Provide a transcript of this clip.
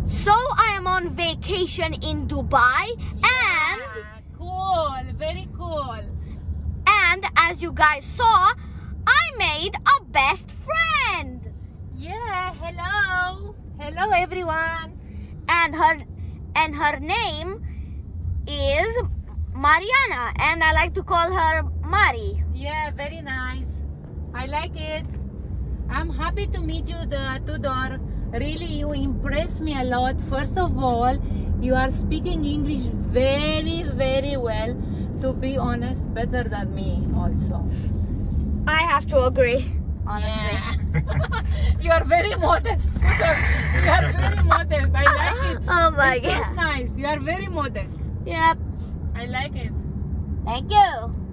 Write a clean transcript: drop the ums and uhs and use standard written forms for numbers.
So I am on vacation in Dubai, Yeah, cool, very cool. and as you guys saw, I made a best friend. Yeah, hello everyone. And her name is Mariana, and I like to call her Mari. Yeah, very nice. I like it. I'm happy to meet you, Tudor. Really, you impressed me a lot. First of all, you are speaking English very, very well. To be honest, better than me also. I have to agree, honestly. Yeah. You are very modest, Tudor. You are very modest. I like it. Oh my It's God. nice. You are very modest. Yep. I like it. Thank you.